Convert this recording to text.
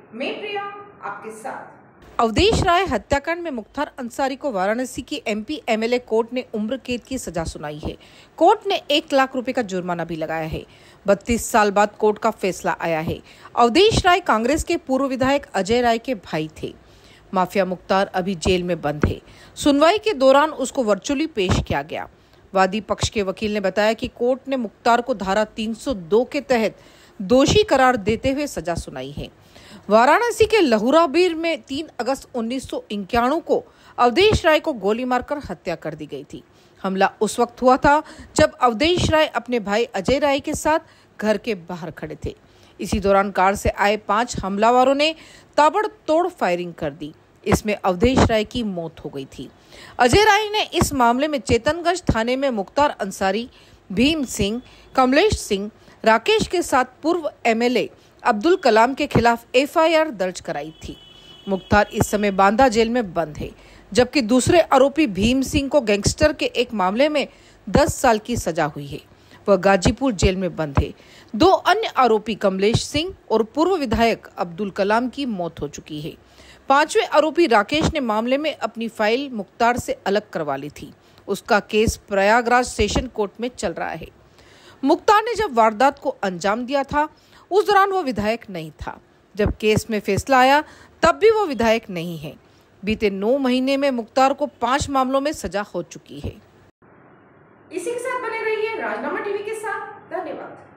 मैं प्रिया आपके साथ। अवधेश राय हत्याकांड में मुख्तार अंसारी को वाराणसी की एमपी एमएलए कोर्ट ने उम्र कैद की सजा सुनाई है। कोर्ट ने 1 लाख रुपए का जुर्माना भी लगाया है। 32 साल बाद कोर्ट का फैसला आया है। अवधेश राय कांग्रेस के पूर्व विधायक अजय राय के भाई थे। माफिया मुख्तार अभी जेल में बंद है। सुनवाई के दौरान उसको वर्चुअली पेश किया गया। वादी पक्ष के वकील ने बताया कि कोर्ट ने मुख्तार को धारा 302 के तहत दोषी करार देते हुए सजा सुनाई है। वाराणसी के लहुराबीर में 3 अगस्त 1991 को अवधेश राय को गोली मारकर हत्या कर दी गई थी। हमला उस वक्त हुआ था जब अवधेश राय अपने भाई अजय राय के साथ घर के बाहर खड़े थे। इसी दौरान कार से आए 5 हमलावरों ने ताबड़तोड़ फायरिंग कर दी। इसमें अवधेश राय की मौत हो गई थी। अजय राय ने इस मामले में चेतनगंज थाने में मुख्तार अंसारी, भीम सिंह, कमलेश सिंह, राकेश के साथ पूर्व एमएलए अब्दुल कलाम के खिलाफ एफआईआर दर्ज कराई थी। मुख्तार इस समय बांदा जेल में बंद है, जबकि दूसरे आरोपी भीम सिंह को गैंगस्टर के एक मामले में 10 साल की सजा हुई है। वह गाजीपुर जेल में बंद है। 2 अन्य आरोपी कमलेश सिंह और पूर्व विधायक अब्दुल कलाम की मौत हो चुकी है। 5वें आरोपी राकेश ने मामले में अपनी फाइल मुख्तार से अलग करवा ली थी। उसका केस प्रयागराज सेशन कोर्ट में चल रहा है। मुख्तार ने जब वारदात को अंजाम दिया था उस दौरान वो विधायक नहीं था। जब केस में फैसला आया तब भी वो विधायक नहीं है। बीते 9 महीने में मुख्तार को 5 मामलों में सजा हो चुकी है। इसी के साथ बने रहिए राजनामा टीवी के साथ। धन्यवाद।